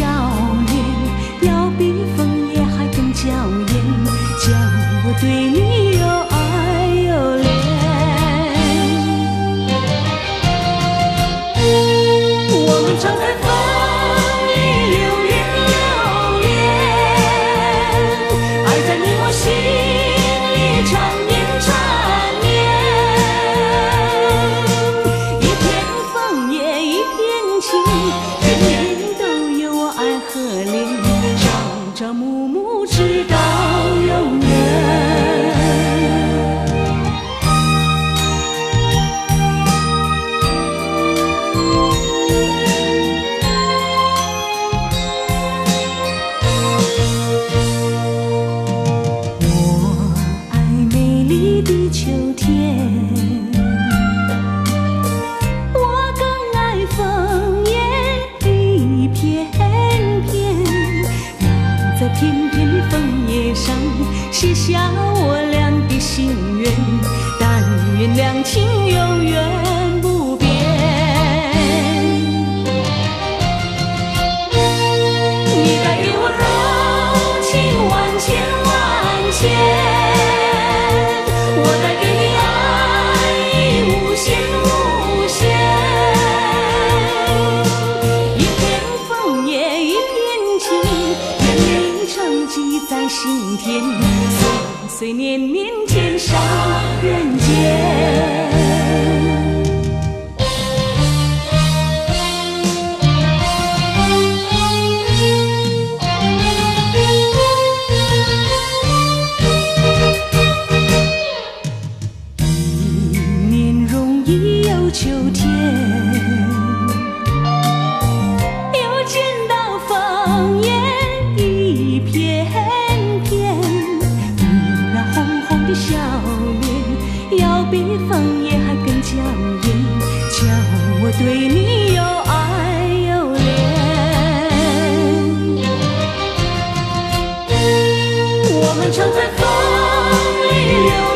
笑脸，要比枫叶还更娇艳，叫我对你又爱又恋。我们常在风里流连流连，爱在你我心里缠绵缠绵。一片枫叶一片情，片片都有我爱和怜，朝朝暮暮直到永远。的秋天，我更爱枫叶一片片，要在片片的枫叶上写下我俩的心愿，但愿两情永远不变。你带给我柔情万千万千，我带给你爱意无限无限。一片枫叶一片情，愿你常记在心田，岁岁年年天上人间。秋天，又见到枫叶一片片，你那红红的笑脸，要比枫叶还更娇艳，叫我对你又爱又恋。我们常在风里流